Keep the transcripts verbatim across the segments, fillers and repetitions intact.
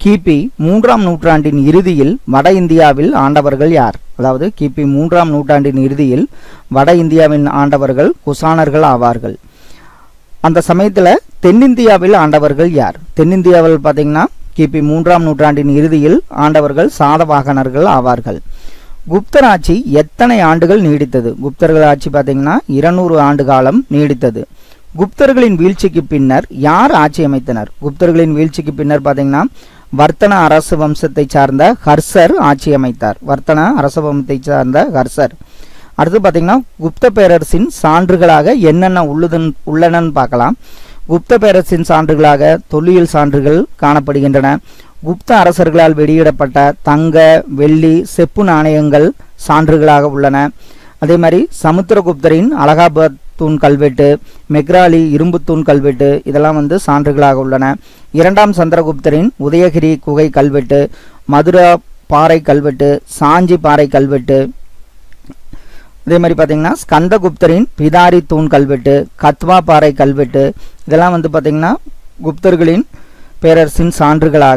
கிபி மூன்றாம் நூற்றாண்டின் இறுதியில் வட இந்தியாவில் ஆண்டவர்கள் யார்? அதாவது கிபி மூன்றாம் நூற்றாண்டின் இறுதியில் வட இந்தியாவின் ஆண்டவர்கள் குசானர்கள் ஆவார்கள். அந்த சமயத்தில் தென்னிந்தியாவில் ஆண்டவர்கள் யார்? தென்னிந்தியாவில் பார்த்தீங்கன்னா கிபி மூன்றாம் நூற்றாண்டின் இறுதியில் ஆண்டவர்கள் சாதவாகனர்கள் ஆவார்கள். குப்தர் ஆட்சி எத்தனை ஆண்டுகள் நீடித்தது? குப்தர்கள் ஆட்சி பார்த்தீங்கன்னா இருநூறு ஆண்டு காலம் நீடித்தது. குப்தர்களின் வீழ்ச்சிக்கு பின்னர் யார் ஆட்சி அமைத்தனர்? குப்தர்களின் வீழ்ச்சிக்கு பின்னர் பார்த்தீங்கன்னா வர்த்தன அரசு வம்சத்தை சார்ந்த ஹர்ஷர் ஆட்சி அமைத்தார். வர்த்தன அரச வம்சத்தை சார்ந்த ஹர்ஷர். அடுத்து பார்த்தீங்கன்னா குப்த பேரரசின் சான்றுகளாக என்னென்ன உள்ளதன் உள்ளனன்னு பார்க்கலாம். குப்த பேரரசின் சான்றுகளாக தொல்லியல் சான்றுகள் காணப்படுகின்றன. குப்த அரசர்களால் வெளியிடப்பட்ட தங்க, வெள்ளி, செப்பு நாணயங்கள் சான்றுகளாக உள்ளன. அதே மாதிரி சமுத்திரகுப்தரின் அலகாபாத் தூண் கல்வெட்டு, மெக்ராலி இரும்பு தூண் கல்வெட்டு இதெல்லாம் வந்து சான்றுகளாக உள்ளன. இரண்டாம் சந்திரகுப்தரின் உதயகிரி குகை கல்வெட்டு, மதுரா பாறை கல்வெட்டு, சாஞ்சி பாறை கல்வெட்டு, அதே மாதிரி பார்த்தீங்கன்னா ஸ்கந்தகுப்தரின் பிதாரி தூண் கல்வெட்டு, கத்வா பாறை கல்வெட்டு இதெல்லாம் வந்து பார்த்தீங்கன்னா குப்தர்களின் பேரரசின் சான்றுகளாக.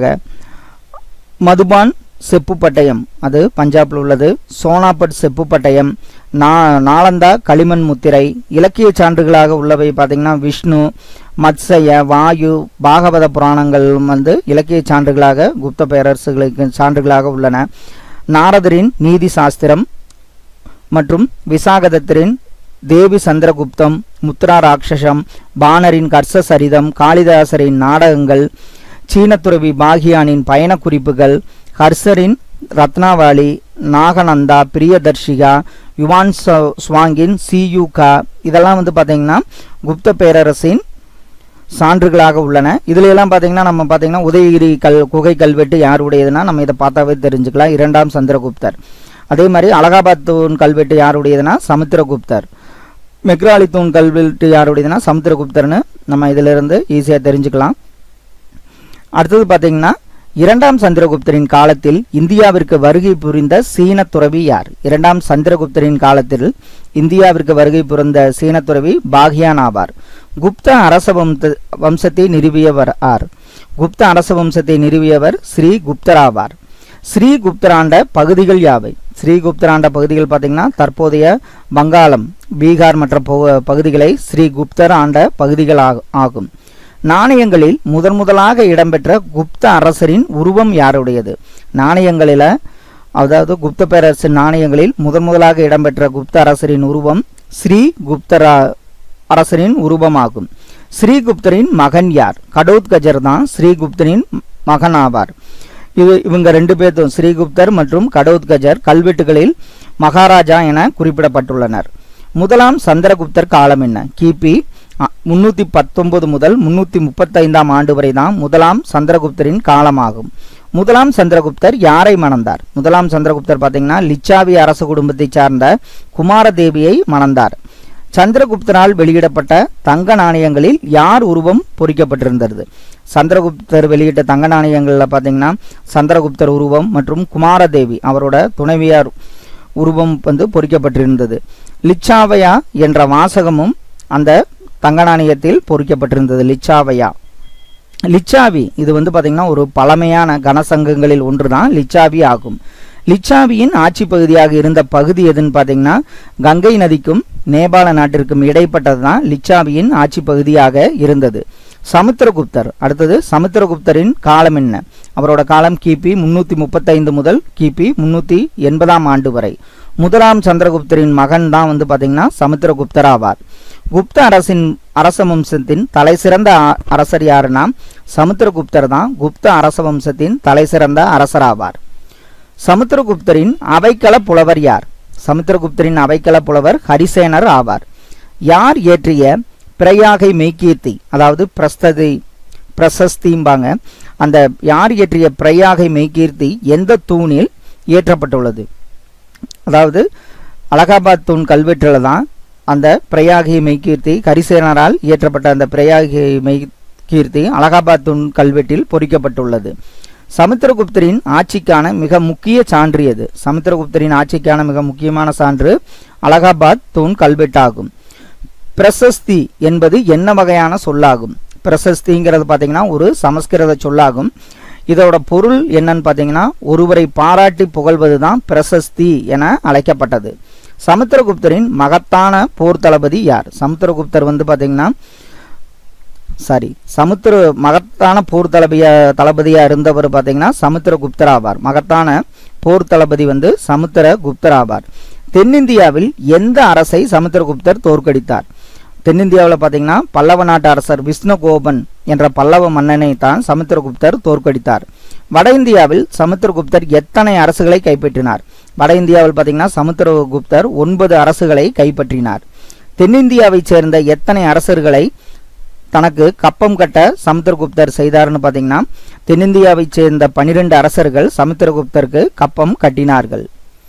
மதுபான் செப்பு பட்டயம் அது பஞ்சாபில் உள்ளது. சோனாபட் செப்பு பட்டயம், நா நாலந்தா களிமண் முத்திரை. இலக்கிய சான்றுகளாக உள்ளவை பார்த்தீங்கன்னா விஷ்ணு, மத்சய, வாயு, பாகவத புராணங்கள் வந்து இலக்கிய சான்றுகளாக குப்த பேரரசுகளுக்கு சான்றுகளாக உள்ளன. நாரதரின் நீதி சாஸ்திரம் மற்றும் விசாகதத்தரின் தேவி சந்திரகுப்தம், முத்ரா ராட்சசம், பானரின் கர்ச சரிதம், காளிதாசரின் நாடகங்கள், சீனத்துறவி பாகியானின் பயண குறிப்புகள், ஹர்ஷரின் ரத்னாவாளி, நாகநந்தா, பிரியதர்ஷிகா, யுவான் ஸ்வாங்கின் சியூகா இதெல்லாம் வந்து பார்த்தீங்கன்னா குப்த பேரரசின் சான்றுகளாக உள்ளன. இதுல எல்லாம் பார்த்தீங்கன்னா நம்ம பார்த்தீங்கன்னா உதயகிரி கல் குகை கல்வெட்டு யாருடையதுன்னா நம்ம இதை பார்த்தாவே தெரிஞ்சுக்கலாம், இரண்டாம் சந்திரகுப்தர். அதே மாதிரி அலகாபாத் தூண் கல்வெட்டு யாருடையதுன்னா சமுத்திரகுப்தர். மெக்ராலி தூண் கல்வெட்டு யாருடையதுன்னா சமுத்திரகுப்தர்னு நம்ம இதிலிருந்து ஈஸியாக தெரிஞ்சுக்கலாம். அடுத்தது பார்த்தீங்கன்னா இரண்டாம் சந்திரகுப்தரின் காலத்தில் இந்தியாவிற்கு வருகை புரிந்த சீன துறவி யார்? இரண்டாம் சந்திரகுப்தரின் காலத்தில் இந்தியாவிற்கு வருகை புரிந்த சீன துறவி பாகியான் ஆவார். குப்த அரச வம்ச வம்சத்தை நிறுவியவர் ஆர்? குப்த அரச வம்சத்தை நிறுவியவர் ஸ்ரீ குப்தர் ஆவார். ஸ்ரீ குப்தராண்ட பகுதிகள் யாவை? ஸ்ரீகுப்தராண்ட பகுதிகள் பார்த்தீங்கன்னா தற்போதைய வங்காளம், பீகார் மற்ற பகுதிகளை ஸ்ரீ குப்தர் ஆண்ட பகுதிகள் ஆகும். நாணயங்களில் முதன் முதலாக இடம்பெற்ற குப்த அரசரின் உருவம் யாருடையது? நாணயங்களில் அதாவது குப்த பேரரசின் நாணயங்களில் முதன் முதலாக இடம்பெற்ற குப்த அரசரின் உருவம் ஸ்ரீ குப்தரா அரசரின் உருவமாகும். ஸ்ரீகுப்தரின் மகன் யார்? கடோத்கஜர் தான் ஸ்ரீகுப்தரின் மகன் ஆவார். இது இவங்க ரெண்டு பேர்த்தும் ஸ்ரீகுப்தர் மற்றும் கடோத்கஜர் கல்வெட்டுகளில் மகாராஜா என குறிப்பிடப்பட்டுள்ளனர். முதலாம் சந்திரகுப்தர் காலம் என்ன? கிபி முன்னூத்தி பத்தொன்பது முதல் முன்னூத்தி முப்பத்தி ஐந்தாம் ஆண்டு வரை தான் முதலாம் சந்திரகுப்தரின் காலமாகும். முதலாம் சந்திரகுப்தர் யாரை மணந்தார்? முதலாம் சந்திரகுப்தர் பார்த்தீங்கன்னா லிச்சாவி அரச குடும்பத்தை சார்ந்த குமாரதேவியை மணந்தார். சந்திரகுப்தரால் வெளியிடப்பட்ட தங்க நாணயங்களில் யார் உருவம் பொறிக்கப்பட்டிருந்தது? சந்திரகுப்தர் வெளியிட்ட தங்க நாணயங்களில் பார்த்தீங்கன்னா சந்திரகுப்தர் உருவம் மற்றும் குமாரதேவி அவரோட துணைவியார் உருவம் வந்து பொறிக்கப்பட்டிருந்தது. லிச்சாவையா என்ற வாசகமும் அந்த தங்க நாணயத்தில் பொறிக்கப்பட்டிருந்தது. லிச்சாவையா லிச்சாவி இது வந்து பார்த்தீங்கன்னா ஒரு பழமையான கனசங்கங்களில் ஒன்று தான் லிச்சாவி ஆகும். லிச்சாவியின் ஆட்சி பகுதியாக இருந்த பகுதி எதுன்னு பார்த்தீங்கன்னா கங்கை நதிக்கும் நேபாள நாட்டிற்கும் இடைப்பட்டது தான் லிச்சாவியின் ஆட்சி பகுதியாக இருந்தது. சமுத்திரகுப்தர் அடுத்தது சமுத்திரகுப்தரின் காலம் என்ன? அவரோட காலம் கிபி முன்னூத்தி முப்பத்தி ஐந்து முதல் கிபி முன்னூத்தி எண்பதாம் ஆண்டு வரை. முதலாம் சந்திரகுப்தரின் மகன் தான் வந்து பார்த்தீங்கன்னா சமுத்திரகுப்தர் ஆவார். குப்த அரசின் அரச வம்சத்தின் தலை சிறந்த அரசர் யாருன்னா சமுத்திரகுப்தர் தான் குப்த அரச வம்சத்தின் தலை சிறந்த அரசர் ஆவார். சமுத்திரகுப்தரின் அவைக்கள புலவர் யார்? சமுத்திரகுப்தரின் அவைக்கள புலவர் ஹரிசேனர் ஆவார். யார் இயற்றிய பிரயாகை மெய்கீர்த்தி அதாவது பிரஸ்ததி பிரசஸ்திம்பாங்க அந்த யார் இயற்றிய பிரயாகை மெய்கீர்த்தி எந்த தூணில் இயற்றப்பட்டுள்ளது? அதாவது அலகாபாத் தூண் கல்வெட்டில் தான் அந்த பிரயாகை மெய்கீர்த்தி ஹரிசேனரால் இயற்றப்பட்ட அந்த பிரயாகை மெய்கீர்த்தி அலகாபாத் தூண் கல்வெட்டில் பொறிக்கப்பட்டுள்ளது. சமுத்திரகுப்தரின் ஆட்சிக்கான மிக முக்கிய சான்று எது? சமுத்திரகுப்தரின் ஆட்சிக்கான மிக முக்கியமான சான்று அலகாபாத் தூண் கல்வெட்டாகும். பிரசஸ்தி என்பது என்ன வகையான சொல்லாகும்? பிரசஸ்திங்கிறது பார்த்தீங்கன்னா ஒரு சமஸ்கிருத சொல்லாகும். இதோட பொருள் என்னன்னு பார்த்தீங்கன்னா ஒருவரை பாராட்டி புகழ்வதுதான் பிரசஸ்தி என அழைக்கப்பட்டது. சமுத்திரகுப்தரின் மகத்தான போர் தளபதி யார்? சமுத்திரகுப்தர் வந்து பார்த்தீங்கன்னா சாரி சமுத்திர மகத்தான போர் தளபதியா தளபதியா இருந்தவர் பார்த்தீங்கன்னா சமுத்திரகுப்தர் ஆவார். மகத்தான போர் தளபதி வந்து சமுத்திரகுப்தர் ஆவார். தென்னிந்தியாவில் எந்த அரசை சமுத்திரகுப்தர் தோற்கடித்தார்? தென்னிந்தியாவில் பார்த்தீங்கன்னா பல்லவ நாட்டு அரசர் விஷ்ணுகோபன் என்ற பல்லவ மன்னனை தான் சமுத்திரகுப்தர் தோற்கடித்தார். வட இந்தியாவில் சமுத்திரகுப்தர் எத்தனை அரசுகளை கைப்பற்றினார்? வட இந்தியாவில் பார்த்தீங்கன்னா சமுத்திரகுப்தர் ஒன்பது அரசுகளை கைப்பற்றினார். தென்னிந்தியாவைச் சேர்ந்த எத்தனை அரசர்களை தனக்கு கப்பம் கட்ட சமுத்திரகுப்தர் செய்தார்னு பார்த்தீங்கன்னா தென்னிந்தியாவைச் சேர்ந்த பனிரெண்டு அரசர்கள் சமுத்திரகுப்தருக்கு கப்பம் கட்டினார்கள்.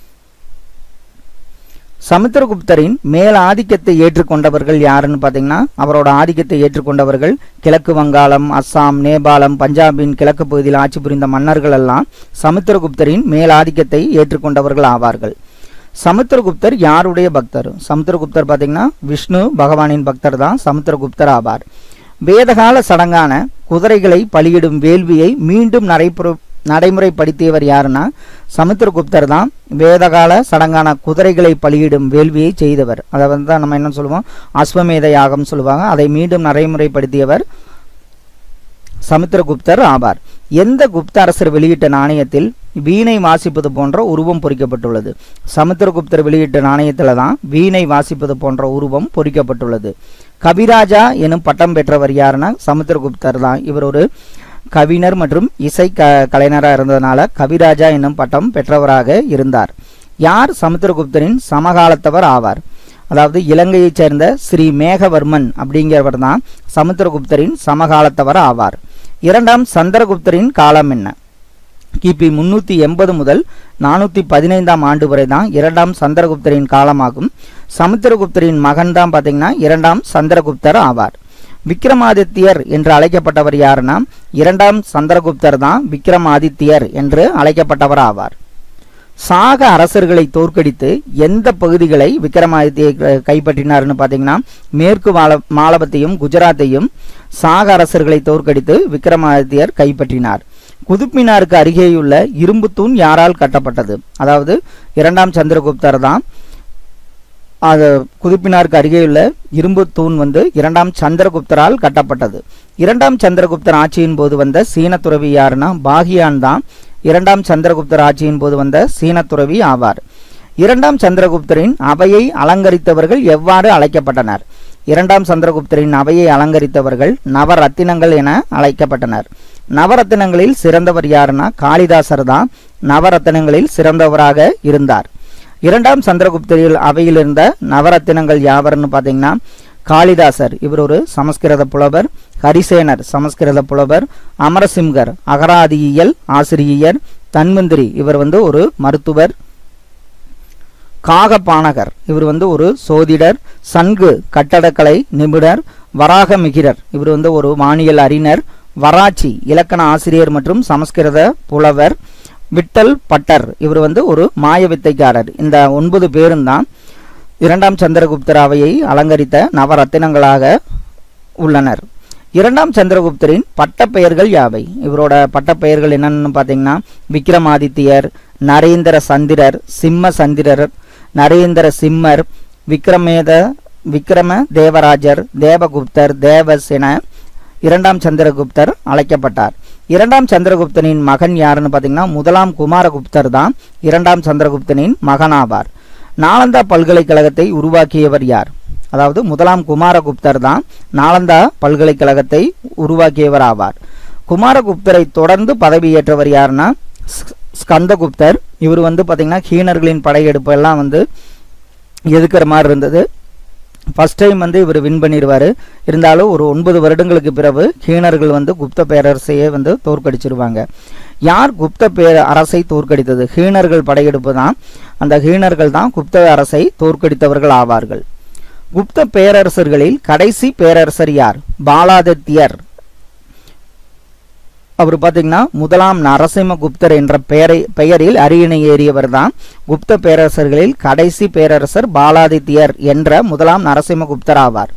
சமுத்திரகுப்தரின் மேல் ஆதிக்கத்தை ஏற்றுக்கொண்டவர்கள் யாருன்னு பார்த்தீங்கன்னா அவரோட ஆதிக்கத்தை ஏற்றுக்கொண்டவர்கள் கிழக்கு வங்காளம், அஸ்ஸாம், நேபாளம், பஞ்சாபின் கிழக்கு பகுதியில் ஆட்சி புரிந்த மன்னர்கள் எல்லாம் சமுத்திரகுப்தரின் மேல் ஆதிக்கத்தை ஏற்றுக்கொண்டவர்கள் ஆவார்கள். சமுத்திரகுப்தர் யாருடைய பக்தர்? சமுத்திரகுப்தர் பார்த்தீங்கன்னா விஷ்ணு பகவானின் பக்தர் தான் சமுத்திரகுப்தர் ஆவார். வேதகால சடங்கான குதிரைகளை பலியிடும் வேள்வியை மீண்டும் நடைபெற நடைமுறைப்படுத்தியவர் யாருன்னா சமுத்திரகுப்தர் தான் வேதகால சடங்கான குதிரைகளை பலியிடும் வேள்வியை செய்தவர். அதை வந்து தான் நம்ம என்ன சொல்லுவோம், அஸ்வமேத யாகம் சொல்லுவாங்க. அதை மீண்டும் நடைமுறைப்படுத்தியவர் சமுத்திரகுப்தர் ஆவார். எந்த குப்த அரசர் வெளியிட்ட நாணயத்தில் வீணை வாசிப்பது போன்ற உருவம் பொறிக்கப்பட்டுள்ளது? சமுத்திரகுப்தர் வெளியிட்ட நாணயத்தில் தான் வீணை வாசிப்பது போன்ற உருவம் பொறிக்கப்பட்டுள்ளது. கவிராஜா எனும் பட்டம் பெற்றவர் யாருன்னா சமுத்திரகுப்தர் தான். இவர் ஒரு கவிஞர் மற்றும் இசை க கலைஞராக இருந்ததுனால கவிராஜா என்னும் பட்டம் பெற்றவராக இருந்தார். யார் சமுத்திரகுப்தரின் சமகாலத்தவர் ஆவார்? அதாவது இலங்கையைச் சேர்ந்த ஸ்ரீ மேகவர்மன் அப்படிங்கிறவர் தான் சமுத்திரகுப்தரின் சமகாலத்தவர் ஆவார். இரண்டாம் சந்திரகுப்தரின் காலம் என்ன? கிபி முன்னூற்றி எண்பது முதல் நானூற்றி பதினைந்தாம் ஆண்டு வரை தான் இரண்டாம் சந்திரகுப்தரின் காலமாகும். சமுத்திரகுப்தரின் மகன் தான் பார்த்தீங்கன்னா இரண்டாம் சந்திரகுப்தர் ஆவார். விக்ரமாதித்யர் என்று அழைக்கப்பட்டவர் யாருன்னா இரண்டாம் சந்திரகுப்தர் தான் விக்ரமாதித்யர் என்று அழைக்கப்பட்டவர் ஆவார். சாக அரசர்களை தோற்கடித்து எந்த பகுதிகளை விக்ரமாதித்யர் கைப்பற்றினார்னு பார்த்தீங்கன்னா மேற்கு மால மாலபத்தையும் குஜராத்தையும் சாக அரசர்களை தோற்கடித்து விக்ரமாதித்யர் கைப்பற்றினார். குதுப்மினாருக்கு அருகேயுள்ள இரும்பு தூண் யாரால் கட்டப்பட்டது? அதாவது இரண்டாம் சந்திரகுப்தர் தான் அது குதுப்பினாருக்கு அருகேயுள்ள இரும்பு தூண் வந்து இரண்டாம் சந்திரகுப்தரால் கட்டப்பட்டது. இரண்டாம் சந்திரகுப்தர் ஆட்சியின் போது வந்த சீன துறவி யாருன்னா பாகியான் தான் இரண்டாம் சந்திரகுப்தர் ஆட்சியின் போது வந்த சீன துறவி ஆவார். இரண்டாம் சந்திரகுப்தரின் அவையை அலங்கரித்தவர்கள் எவ்வாறு அழைக்கப்பட்டனர்? இரண்டாம் சந்திரகுப்தரின் அவையை அலங்கரித்தவர்கள் நவரத்தினங்கள் என அழைக்கப்பட்டனர். நவரத்தினங்களில் சிறந்தவர் யாருன்னா காளிதாசர் தான் நவரத்தினங்களில் சிறந்தவராக இருந்தார். இரண்டாம் சந்திரகுப்தரில் அவையில் இருந்த நவரத்தினங்கள் யாவர்னு பார்த்தீங்கன்னா காளிதாசர், இவர் ஒரு சமஸ்கிருத புலவர். ஹரிசேனர் சமஸ்கிருத புலவர். அமரசிம்கர் அகராதியியல் ஆசிரியர். தன்வந்திரி இவர் வந்து ஒரு மருத்துவர். காகபானகர் இவர் வந்து ஒரு சோதிடர். சன்கு கட்டடக்கலை நிபுணர். வராகமிகிரர் இவர் வந்து ஒரு வானியல் அறிஞர். வராச்சி இலக்கண ஆசிரியர் மற்றும் சமஸ்கிருத புலவர். விட்டல் பட்டர் இவர் வந்து ஒரு மாய வித்தைக்காரர். இந்த ஒன்பது பேரும் தான் இரண்டாம் சந்திரகுப்தர் அவையை அலங்கரித்த நவரத்தினங்களாக உள்ளனர். இரண்டாம் சந்திரகுப்தரின் பட்டப்பெயர்கள் யாவை? இவரோட பட்டப்பெயர்கள் என்னன்னு பார்த்தீங்கன்னா விக்ரமாதித்யர், நரேந்திர சந்திரர், சிம்ம சந்திரர், நரேந்திர சிம்மர், விக்ரமேத விக்ரம தேவராஜர், தேவகுப்தர், தேவஸ் என இரண்டாம் சந்திரகுப்தர் அழைக்கப்பட்டார். இரண்டாம் சந்திரகுப்தனின் மகன் யாருன்னு பார்த்தீங்கன்னா முதலாம் குமாரகுப்தர் தான் இரண்டாம் சந்திரகுப்தனின் மகனாவார். நாலந்தா பல்கலைக்கழகத்தை உருவாக்கியவர் யார்? அதாவது முதலாம் குமாரகுப்தர் தான் நாலந்தா பல்கலைக்கழகத்தை உருவாக்கியவர் ஆவார். குமாரகுப்தரை தொடர்ந்து பதவியேற்றவர் யாருன்னா ஸ்கந்தகுப்தர். இவர் வந்து பார்த்தீங்கன்னா ஹீனர்களின் படையெடுப்பு எல்லாம் வந்து எதுக்கிற மாதிரி இருந்தது. ஃபர்ஸ்ட் டைம் வந்து இவர் வின் பண்ணிடுவார். இருந்தாலும் ஒரு ஒன்பது வருடங்களுக்கு பிறகு ஹீனர்கள் வந்து குப்த பேரரசையே வந்து தோற்கடிச்சிருவாங்க. யார் குப்த பேர அரசை தோற்கடித்தது? ஹீனர்கள் படையெடுப்பு தான். அந்த ஹீனர்கள் தான் குப்த அரசை தோற்கடித்தவர்கள் ஆவார்கள். குப்த பேரரசர்களில் கடைசி பேரரசர் யார்? பாலாதித்யர். அவர் பார்த்தீங்கன்னா முதலாம் நரசிம்மகுப்தர் என்ற பெயரை பெயரில் அரியணை ஏறியவர் தான். குப்த பேரரசர்களில் கடைசி பேரரசர் பாலாதித்யர் என்ற முதலாம் நரசிம்மகுப்தர் ஆவார்.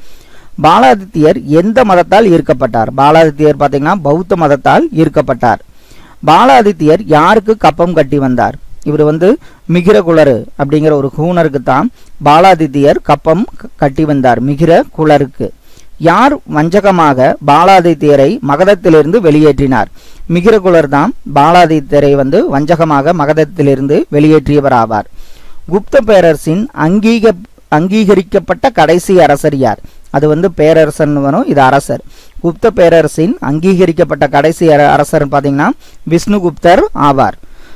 பாலாதித்யர் எந்த மதத்தால் ஈர்க்கப்பட்டார்? பாலாதித்யர் பார்த்தீங்கன்னா பௌத்த மதத்தால் ஈர்க்கப்பட்டார். பாலாதித்யர் யாருக்கு கப்பம் கட்டி வந்தார்? இவர் வந்து மிகிரகுலரு அப்படிங்கிற ஒரு ஹூனருக்கு தான் பாலாதித்யர் கப்பம் கட்டி வந்தார். மிகிர குலருக்கு. யார் வஞ்சகமாக பாலாதித்யரை மகதத்திலிருந்து வெளியேற்றினார்? மிகிரகுலர் தான் பாலாதித்யரை வந்து வஞ்சகமாக மகதத்திலிருந்து வெளியேற்றியவர் ஆவார். குப்த பேரரசின் அங்கீக அங்கீகரிக்கப்பட்ட கடைசி அரசர் யார்? அது வந்து பேரரசன் வரும், இது அரசர். குப்த பேரரசின் அங்கீகரிக்கப்பட்ட கடைசி அரசர் பார்த்தீங்கன்னா விஷ்ணுகுப்தர் ஆவார்.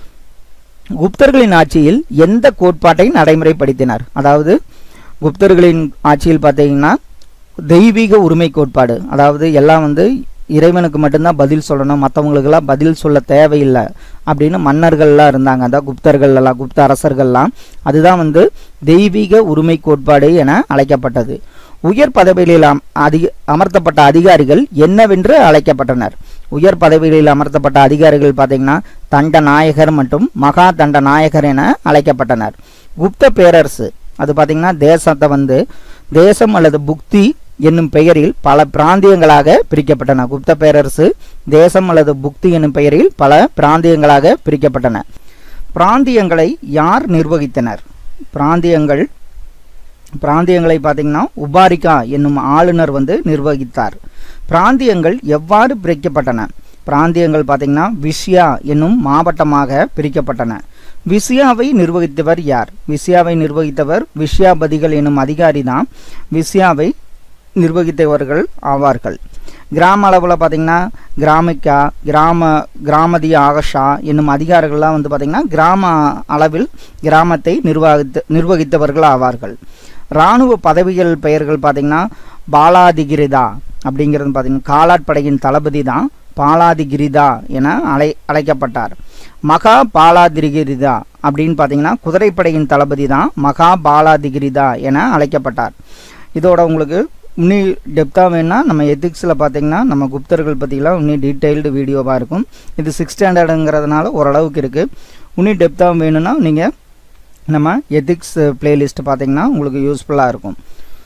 குப்தர்களின் ஆட்சியில் எந்த கோட்பாட்டை நடைமுறைப்படுத்தினார்? அதாவது குப்தர்களின் ஆட்சியில் பார்த்தீங்கன்னா தெய்வீக உரிமை கோட்பாடு, அதாவது எல்லாம் வந்து இறைவனுக்கு மட்டும்தான் பதில் சொல்லணும், மற்றவங்களுக்கெல்லாம் பதில் சொல்ல தேவையில்லை அப்படின்னு மன்னர்கள்லாம் இருந்தாங்க. அதான் குப்தர்கள் எல்லாம், குப்த அரசர்கள்லாம். அதுதான் வந்து தெய்வீக உரிமை கோட்பாடு என அழைக்கப்பட்டது. உயர் பதவிகளில் அதிக அமர்த்தப்பட்ட அதிகாரிகள் என்னவென்று அழைக்கப்பட்டனர்? உயர் பதவிகளில் அமர்த்தப்பட்ட அதிகாரிகள் பார்த்தீங்கன்னா தண்ட நாயகர் மற்றும் மகா தண்ட நாயகர் என அழைக்கப்பட்டனர். குப்த பேரரசு அது பார்த்தீங்கன்னா தேசத்தை வந்து தேசம் அல்லது புக்தி என்னும் பெயரில் பல பிராந்தியங்களாக பிரிக்கப்பட்டன. குப்த பேரரசு தேசம் அல்லது புக்தி என்னும் பெயரில் பல பிராந்தியங்களாக பிரிக்கப்பட்டன. பிராந்தியங்களை யார் நிர்வகித்தனர்? பிராந்தியங்கள் பிராந்தியங்களை பார்த்தீங்கன்னா உபாரிகா என்னும் ஆளுநர் வந்து நிர்வகித்தார். பிராந்தியங்கள் எவ்வாறு பிரிக்கப்பட்டன? பிராந்தியங்கள் பார்த்தீங்கன்னா விஷயா என்னும் மாவட்டமாக பிரிக்கப்பட்டன. விஷயாவை நிர்வகித்தவர் யார்? விஷயாவை நிர்வகித்தவர் விஷயாபதிகள் என்னும் அதிகாரி தான் விஷயாவை நிர்வகித்தவர்கள் ஆவார்கள். கிராம அளவில் பார்த்தீங்கன்னா கிராமிக்கா, கிராம கிராமதி ஆகஷா என்னும் அதிகாரிகள்லாம் வந்து பார்த்தீங்கன்னா கிராம அளவில் கிராமத்தை நிர்வகித்த நிர்வகித்தவர்கள் ஆவார்கள். இராணுவ பதவிகள் பெயர்கள் பார்த்தீங்கன்னா பாலாதிகிரிதா அப்படிங்கிறது பார்த்தீங்கன்னா காலாட்படையின் தளபதி தான் பாலாதிகிரிதா என அழை அழைக்கப்பட்டார். மகா பாலாதிகிரிதா அப்படின்னு பார்த்தீங்கன்னா குதிரைப்படையின் தளபதி தான் மகா பாலாதிகிரிதா என அழைக்கப்பட்டார். இதோட உங்களுக்கு இன்னும் டெப்த்தாக வேணுன்னா நம்ம எத்திக்ஸில் பார்த்தீங்கன்னா நம்ம குப்தர்கள் பற்றிலாம் இன்னும் டீட்டெயில்டு வீடியோவாக இருக்கும். இது சிக்ஸ் ஸ்டாண்டர்டுங்கிறதுனால ஓரளவுக்கு இருக்குது. இன்னும் டெப்த்தாக வேணும்னா நீங்கள் நம்ம எத்திக்ஸ் பிளேலிஸ்ட் பார்த்தீங்கன்னா உங்களுக்கு யூஸ்ஃபுல்லாக இருக்கும்.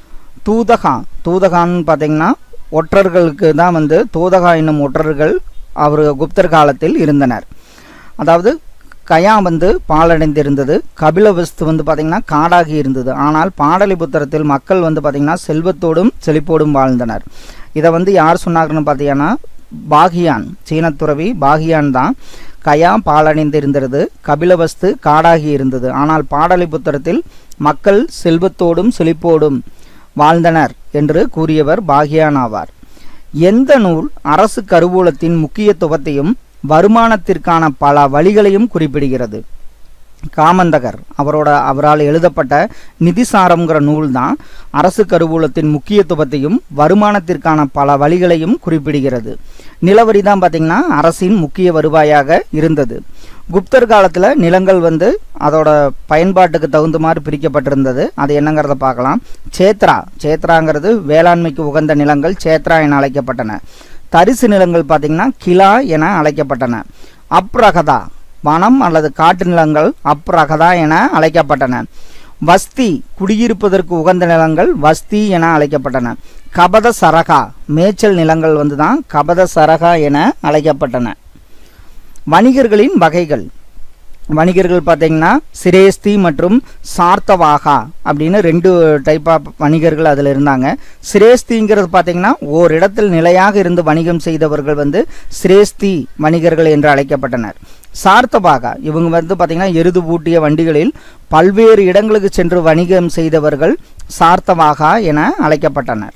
தூதகா தூதகான்னு பார்த்தீங்கன்னா ஒற்றர்களுக்கு தான் வந்து தூதகா என்னும் ஒற்றர்கள் அவர் குப்தர் காலத்தில் இருந்தனர். அதாவது கயா வந்து பாலடைந்திருந்தது, கபிலவஸ்து வந்து பார்த்திங்கன்னா காடாகி இருந்தது. ஆனால் பாடலிபுத்திரத்தில் மக்கள் வந்து பார்த்திங்கன்னா செல்வத்தோடும் செழிப்போடும் வாழ்ந்தனர். இதை வந்து யார் சொன்னாங்கன்னு பார்த்தீங்கன்னா பாகியான், சீனத்துறவி பாகியான் தான் கயா பாலடைந்திருந்தது, கபிலவஸ்து காடாகி இருந்தது. ஆனால் பாடலிபுத்திரத்தில் மக்கள் செல்வத்தோடும் செழிப்போடும் வாழ்ந்தனர் என்று கூறியவர் பாகியான் ஆவார். எந்த நூல் அரசு கருவூலத்தின் முக்கியத்துவத்தையும் வருமானத்திற்கான பல வழிகளையும் குறிப்பிடுகிறது? காமந்தகர் அவரோட அவரால் எழுதப்பட்ட நிதிசாரம்ங்கிற நூல் தான் அரசு கருவூலத்தின் முக்கியத்துவத்தையும் வருமானத்திற்கான பல வழிகளையும் குறிப்பிடுகிறது. நிலவரி தான் பார்த்தீங்கன்னா அரசின் முக்கிய வருவாயாக இருந்தது. குப்தர் காலத்தில் நிலங்கள் வந்து அதோட பயன்பாட்டுக்கு தகுந்த மாதிரி பிரிக்கப்பட்டிருந்தது. அது என்னங்கிறத பார்க்கலாம். சேத்ரா சேத்ராங்கிறது வேளாண்மைக்கு உகந்த நிலங்கள் சேத்ரா என அழைக்கப்பட்டன. தரிசு நிலங்கள் பார்த்தீங்கன்னா கிலா என அழைக்கப்பட்டன. அப்ரகதா வனம் அல்லது காட்டு நிலங்கள் அப்ரகதா என அழைக்கப்பட்டன. வஸ்தி குடியிருப்பதற்கு உகந்த நிலங்கள் வஸ்தி என அழைக்கப்பட்டன. கபத சரகா மேய்ச்சல் நிலங்கள் வந்து தான் கபத சரகா என அழைக்கப்பட்டன. வணிகர்களின் வகைகள் வணிகர்கள் பார்த்தீங்கன்னா சிரேஸ்தி மற்றும் சார்த்தவாகா அப்படின்னு ரெண்டு டைப் ஆஃப் வணிகர்கள் அதில் இருந்தாங்க. சிரேஸ்திங்கிறது பார்த்தீங்கன்னா ஓரிடத்தில் நிலையாக இருந்து வணிகம் செய்தவர்கள் வந்து சிரேஸ்தி வணிகர்கள் என்று அழைக்கப்பட்டனர். சார்த்தவாகா இவங்க வந்து பார்த்தீங்கன்னா எருது பூட்டிய வண்டிகளில் பல்வேறு இடங்களுக்கு சென்று வணிகம் செய்தவர்கள் சார்த்தவாகா என அழைக்கப்பட்டனர்.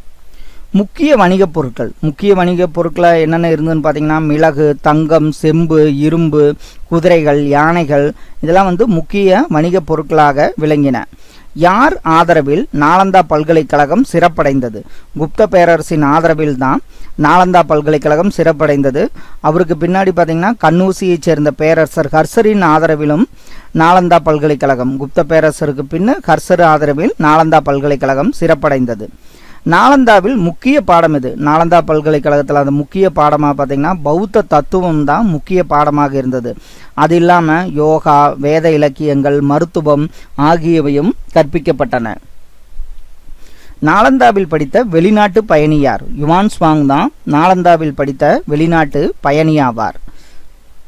முக்கிய வணிகப் பொருட்கள் முக்கிய வணிகப் பொருட்களை என்னென்ன இருந்ததுன்னு பார்த்தீங்கன்னா மிளகு, தங்கம், செம்பு, இரும்பு, குதிரைகள், யானைகள் இதெல்லாம் வந்து முக்கிய வணிகப் பொருட்களாக விளங்கின. யார் ஆதரவில் நாலந்தா பல்கலைக்கழகம் சிறப்படைந்தது? குப்த பேரரசின் ஆதரவில் தான் நாலந்தா பல்கலைக்கழகம் சிறப்படைந்தது. அவருக்கு பின்னாடி பார்த்தீங்கன்னா கண்ணூசியைச் சேர்ந்த பேரரசர் ஹர்ஷரின் ஆதரவிலும் நாலந்தா பல்கலைக்கழகம் குப்த பேரரசருக்கு பின்னர் ஹர்ஷர் ஆதரவில் நாலந்தா பல்கலைக்கழகம் சிறப்படைந்தது. நாலந்தாவில் முக்கிய பாடம் எது? நாலந்தா பல்கலைக்கழகத்தில் அந்த முக்கிய பாடமாக பார்த்தீங்கன்னா பௌத்த தத்துவம் தான் முக்கிய பாடமாக இருந்தது. அது இல்லாமல் யோகா, வேத இலக்கியங்கள், மருத்துவம் ஆகியவையும் கற்பிக்கப்பட்டன. நாலந்தாவில் படித்த வெளிநாட்டு பயணியார்? யுவான் சுவாங் தான் நாலந்தாவில் படித்த வெளிநாட்டு பயணியாவார்.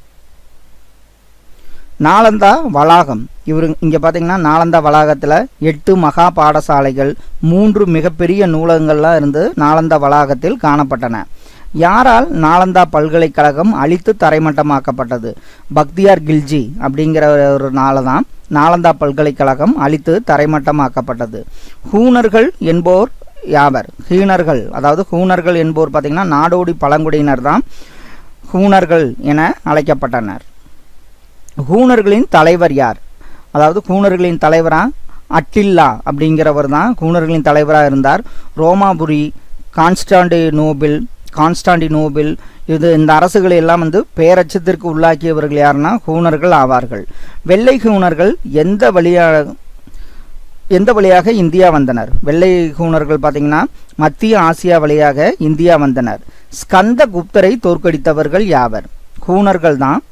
நாலந்தா வளாகம். இவர் இங்கே பார்த்தீங்கன்னா நாலந்தா வளாகத்தில் எட்டு மகா பாடசாலைகள், மூன்று மிகப்பெரிய நூலகங்கள்லாம் இருந்து நாலந்தா வளாகத்தில் காணப்பட்டன. யாரால் நாலந்தா பல்கலைக்கழகம் அழித்து தரைமட்டமாக்கப்பட்டது? பக்தியார் கில்ஜி அப்படிங்கிற ஒரு நாளை தான் நாலந்தா பல்கலைக்கழகம் அழித்து தரைமட்டமாக்கப்பட்டது. ஹூனர்கள் என்போர் யாவர்? ஹீனர்கள், அதாவது ஹூனர்கள் என்போர் பார்த்தீங்கன்னா நாடோடி பழங்குடியினர் தான் ஹூனர்கள் என அழைக்கப்பட்டனர். ஹூனர்களின் தலைவர் யார்? அதாவது ஹூனர்களின் தலைவரா அட்டில்லா அப்படிங்கிறவர் தான் ஹூனர்களின் தலைவராக இருந்தார். ரோமாபுரி, கான்ஸ்டாண்டினோபிள் கான்ஸ்டாண்டினோபிள் இது இந்த அரசுகளை எல்லாம் வந்து பேரச்சத்திற்கு உள்ளாக்கியவர்கள் யாருன்னா ஹூனர்கள் ஆவார்கள். வெள்ளை ஹூனர்கள் எந்த வழியாக எந்த வழியாக இந்தியா வந்தனர்? வெள்ளை ஹூனர்கள் பார்த்தீங்கன்னா மத்திய ஆசியா வழியாக இந்தியா வந்தனர். ஸ்கந்த குப்தரை தோற்கடித்தவர்கள் யாவர்? ஹூனர்கள் தான்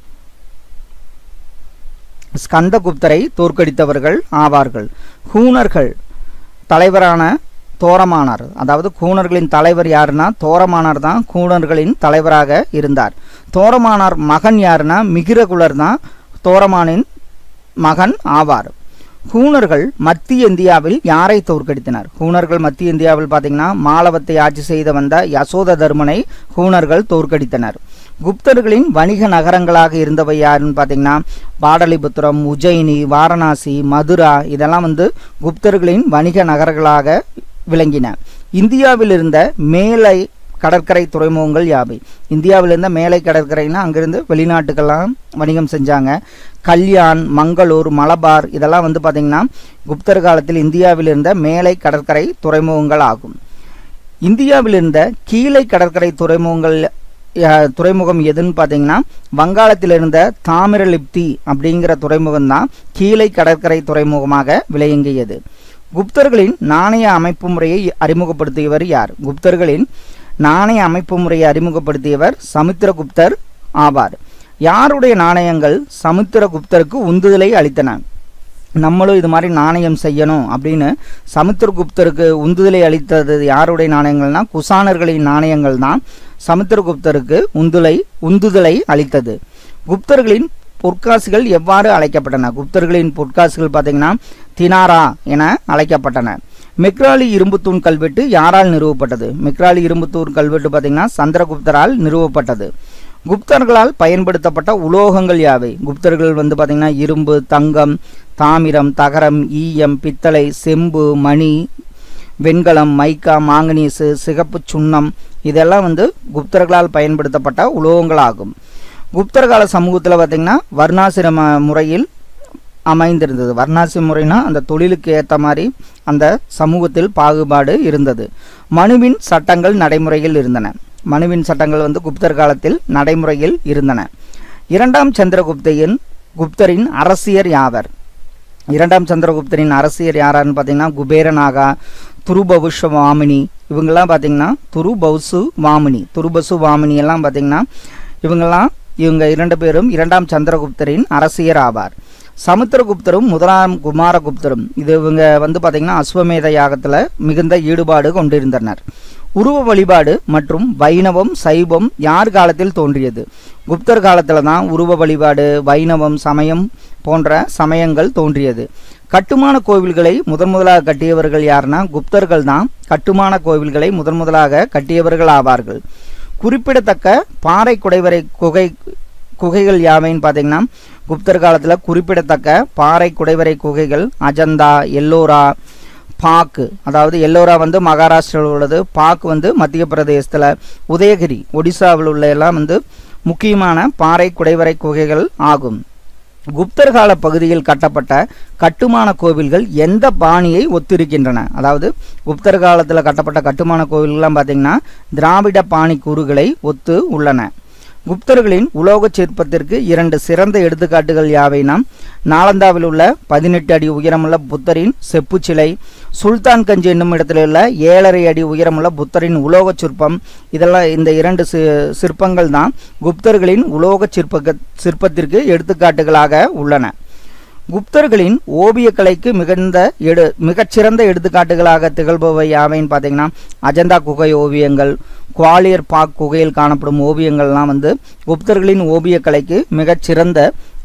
ஸ்கந்தகுப்தரை தோற்கடித்தவர்கள் ஆவார்கள். ஹூனர்கள் தலைவரான தோரமானார், அதாவது ஹூனர்களின் தலைவர் யாருன்னா தோரமானார் தான் ஹூனர்களின் தலைவராக இருந்தார். தோரமானார் மகன் யாருன்னா மிகிரகுலர் தான் தோரமானின் மகன் ஆவார். ஹூனர்கள் மத்திய இந்தியாவில் யாரை தோற்கடித்தனர்? ஹூனர்கள் மத்திய இந்தியாவில் பார்த்தீங்கன்னா மாலவத்தை ஆட்சி செய்து வந்த யசோத தர்மனை ஹூனர்கள் தோற்கடித்தனர். குப்தர்களின் வணிக நகரங்களாக இருந்தவை யாருன்னு பார்த்தீங்கன்னா பாடலிபுத்திரம், உஜ்ஜயினி, வாரணாசி, மதுரா இதெல்லாம் வந்து குப்தர்களின் வணிக நகரங்களாக விளங்கின. இந்தியாவில் இருந்த மேலை கடற்கரை துறைமுகங்கள் யாவை? இந்தியாவில் இருந்த மேலை கடற்கரைனா அங்கிருந்து வெளிநாட்டுக்கெல்லாம் வணிகம் செஞ்சாங்க. கல்யாண், மங்களூர், மலபார் இதெல்லாம் வந்து பார்த்திங்கன்னா குப்தர் காலத்தில் இந்தியாவில் இருந்த மேலை கடற்கரை துறைமுகங்கள் ஆகும். இந்தியாவில் இருந்த கீழே கடற்கரை துறைமுகங்கள் துறைமுகம் எதுன்னு பார்த்தீங்கன்னா வங்காளத்தில் இருந்த தாமிரலிப்தி அப்படிங்கிற துறைமுகம் தான் கீழே கடற்கரை துறைமுகமாக விளங்கியது. குப்தர்களின் நாணய அமைப்பு முறையை அறிமுகப்படுத்தியவர் யார்? குப்தர்களின் நாணய அமைப்பு முறையை அறிமுகப்படுத்தியவர் சமுத்திரகுப்தர் ஆவார். யாருடைய நாணயங்கள் சமுத்திரகுப்தருக்கு உந்துதலை அளித்தன? நம்மளும் இது மாதிரி நாணயம் செய்யணும் அப்படின்னு சமுத்திரகுப்தருக்கு உந்துதலை அளித்தது யாருடைய நாணயங்கள்னா குசானர்களின் நாணயங்கள் தான் சமுத்திரகுப்தருக்கு உந்துலை உந்துதலை அளித்தது. குப்தர்களின் பொற்காசுகள் எவ்வாறு அழைக்கப்பட்டன? குப்தர்களின் பொற்காசுகள் பார்த்தீங்கன்னா தினாரா என அழைக்கப்பட்டன. மெக்ராலி இரும்புத்தூண் கல்வெட்டு யாரால் நிறுவப்பட்டது? மெக்ராலி இரும்புத்தூண் கல்வெட்டு பார்த்தீங்கன்னா சந்திரகுப்தரால் நிறுவப்பட்டது. குப்தர்களால் பயன்படுத்தப்பட்ட உலோகங்கள் யாவை? குப்தர்கள் வந்து பார்த்தீங்கன்னா இரும்பு, தங்கம், தாமிரம், தகரம், ஈயம், பித்தளை, செம்பு, மணி, வெண்கலம், மைக்கா, மாங்கனீசு, சிகப்பு சுண்ணம் இதெல்லாம் வந்து குப்தர்களால் பயன்படுத்தப்பட்ட உலோகங்களாகும். குப்தர் கால சமூகத்தில் பார்த்தீங்கன்னா வர்ணாசிரம முறையில் அமைந்திருந்தது. வர்ணாசி முறைனா அந்த தொழிலுக்கு ஏற்ற மாதிரி அந்த சமூகத்தில் பாகுபாடு இருந்தது. மனுவின் சட்டங்கள் நடைமுறையில் இருந்தன. மனுவின் சட்டங்கள் வந்து குப்தர் காலத்தில் நடைமுறையில் இருந்தன. இரண்டாம் சந்திரகுப்தையின் குப்தரின் அரசியர் யாவர்? இரண்டாம் சந்திரகுப்தரின் அரசியர் யாரான்னு பார்த்தீங்கன்னா குபேரநாகா, துருபவுஷ வாமினி இவங்கெல்லாம் பார்த்தீங்கன்னா துருபவுசு வாமினி துருபசு வாமினி எல்லாம் பார்த்தீங்கன்னா இவங்கெல்லாம் இவங்க இரண்டு பேரும் இரண்டாம் சந்திரகுப்தரின் அரசியர் ஆவார். சமுத்திரகுப்தரும் முதலாம் குமாரகுப்தரும் இது இவங்க வந்து பார்த்தீங்கன்னா அஸ்வமேத யாகத்தில் மிகுந்த ஈடுபாடு கொண்டிருந்தனர். உருவ வழிபாடு மற்றும் வைணவம், சைவம் யார் காலத்தில் தோன்றியது? குப்தர் காலத்தில் தான் உருவ வழிபாடு, வைணவம், சமயம் போன்ற சமயங்கள் தோன்றியது. கட்டுமான கோவில்களை முதன் முதலாக கட்டியவர்கள் யாருன்னா குப்தர்கள் தான் கட்டுமான கோவில்களை முதன் முதலாக கட்டியவர்கள் ஆவார்கள். குறிப்பிடத்தக்க பாறை குடைவரை குகை குகைகள் யாவைன்னு பார்த்தீங்கன்னா குப்தர் காலத்தில் குறிப்பிடத்தக்க பாறை குடைவரை குகைகள் அஜந்தா, எல்லோரா, பாக்கு, அதாவது எல்லோரா வந்து மகாராஷ்டிராவில் உள்ளது, பாக்கு வந்து மத்திய பிரதேசத்தில், உதயகிரி ஒடிசாவில் உள்ள எல்லாம் வந்து முக்கியமான பாறை குடைவரை குகைகள் ஆகும். குப்தர் கால பகுதியில் கட்டப்பட்ட கட்டுமான கோவில்கள் எந்த பாணியை ஒத்திருக்கின்றன? அதாவது குப்தர் காலத்தில் கட்டப்பட்ட கட்டுமான கோவில்கள்லாம் பார்த்தீங்கன்னா திராவிட பாணி கூறுகளை ஒத்து உள்ளன. குப்தர்களின் உலோக சிற்பத்திற்கு இரண்டு சிறந்த எடுத்துக்காட்டுகள் யாவைனா நாலந்தாவில் உள்ள பதினெட்டு அடி உயரமுள்ள புத்தரின் செப்பு சிலை, சுல்தான் கஞ்ச் என்னும் இடத்தில் உள்ள ஏழரை அடி உயரமுள்ள புத்தரின் உலோக சிற்பம். இதெல்லாம் இந்த இரண்டு சிற்பங்கள் தான் குப்தர்களின் உலோக சிற்ப சிற்பத்திற்கு எடுத்துக்காட்டுகளாக உள்ளன. குப்தர்களின் ஓவியக்கலைக்கு மிகுந்த எடு மிகச்சிறந்த எடுத்துக்காட்டுகளாக திகழ்பவை யாவைன்னு பார்த்தீங்கன்னா அஜந்தா குகை ஓவியங்கள், குவாலியர் பாக் குகையில் காணப்படும் ஓவியங்கள்லாம் வந்து குப்தர்களின் ஓவியக்கலைக்கு மிகச்சிறந்த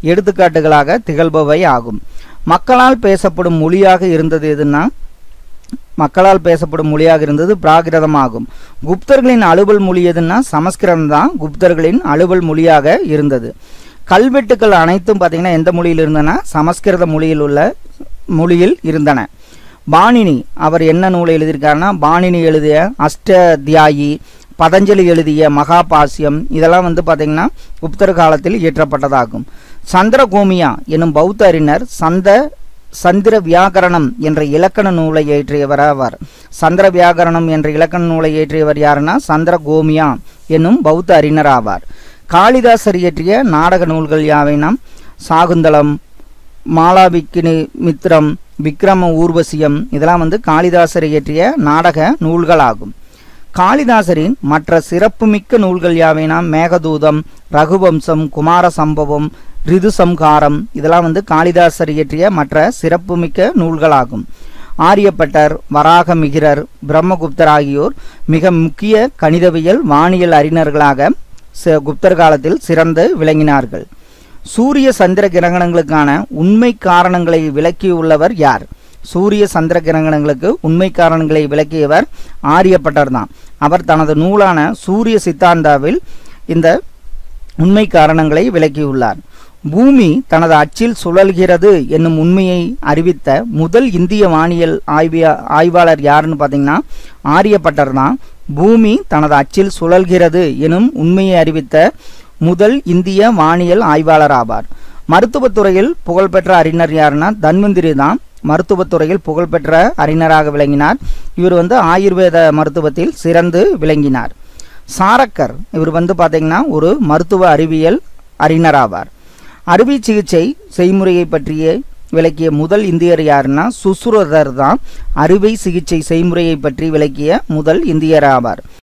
எடுத்துக்காட்டுகளாக திகழ்பவை ஆகும். மக்களால் பேசப்படும் மொழியாக இருந்தது எதுன்னா மக்களால் பேசப்படும் மொழியாக இருந்தது பிராகிருதம் ஆகும். குப்தர்களின் அலுவல் மொழி எதுன்னா சமஸ்கிருதம் தான் குப்தர்களின் அலுவல் மொழியாக இருந்தது. கல்வெட்டுக்கள் அனைத்தும் பார்த்தீங்கன்னா எந்த மொழியில் இருந்தன? சமஸ்கிருத மொழியில் உள்ள மொழியில் இருந்தன. பாணினி அவர் என்ன நூலை எழுதியிருக்காருன்னா பாணினி எழுதிய அஷ்டத்யாயி, பதஞ்சலி எழுதிய மகாபாஷ்யம் இதெல்லாம் வந்து பார்த்தீங்கன்னா குப்தர் காலத்தில் இயற்றப்பட்டதாகும். சந்திரகோமியா எனும் பௌத்த அறிஞர் சந்த சந்திர வியாகரணம் என்ற இலக்கண நூலை இயற்றியவர் ஆவார். சந்திர வியாகரணம் என்ற இலக்கண நூலை இயற்றியவர் யாருன்னா சந்திரகோமியா என்னும் பௌத்த அறிஞர் ஆவார். காளிதாசர் இயற்றிய நாடக நூல்கள் யாவைனா சாகுந்தலம், மாலாவிக்கினி மித்ரம், விக்ரம ஊர்வசியம் இதெல்லாம் வந்து காளிதாசர் இயற்றிய நாடக நூல்கள் ஆகும். காளிதாசரின் மற்ற சிறப்புமிக்க நூல்கள் யாவைனா மேகதூதம், ரகுவம்சம், குமார சம்பவம், ரிது சம்ஹாரம் இதெல்லாம் வந்து காளிதாசர் இயற்றிய மற்ற சிறப்புமிக்க நூல்களாகும். ஆரியப்பட்டர், வராகமிகிரர், பிரம்மகுப்தர் ஆகியோர் மிக முக்கிய கணிதவியல் வானியல் அறிஞர்களாக குப்தர் காலத்தில் சிறந்து விளங்கினார்கள். சூரிய சந்திர கிரகணங்களுக்கான உண்மை காரணங்களை விளக்கியுள்ளவர் யார்? சூரிய சந்திர கிரகணங்களுக்கு உண்மை காரணங்களை விளக்கியவர் ஆரியப்பட்டர் தான். அவர் தனது நூலான சூரிய சித்தாந்தாவில் இந்த உண்மை காரணங்களை விளக்கியுள்ளார். பூமி தனது அச்சில் சுழல்கிறது என்னும் உண்மையை அறிவித்த முதல் இந்திய வானியல் ஆய்விய ஆய்வாளர் யாருன்னு பார்த்தீங்கன்னா ஆரியப்பட்டர் தான். பூமி தனது அச்சில் சுழல்கிறது எனும் உண்மையை அறிவித்த முதல் இந்திய வானியல் ஆய்வாளர் ஆவார். மருத்துவத்துறையில் புகழ்பெற்ற அறிஞர் யாருன்னா தன்வந்திரி தான் மருத்துவத்துறையில் புகழ்பெற்ற அறிஞராக விளங்கினார். இவர் வந்து ஆயுர்வேத மருத்துவத்தில் சிறந்து விளங்கினார். சாரக்கர் இவர் வந்து பார்த்தீங்கன்னா ஒரு மருத்துவ அறிவியல் அறிஞர் ஆவார். அறுவை சிகிச்சை செய்முறையை பற்றிய விளக்கிய முதல் இந்தியர் யாருன்னா சுசுரதர் தான் அறுவை சிகிச்சை செய்முறையை பற்றி விளக்கிய முதல் இந்தியர் ஆவார்.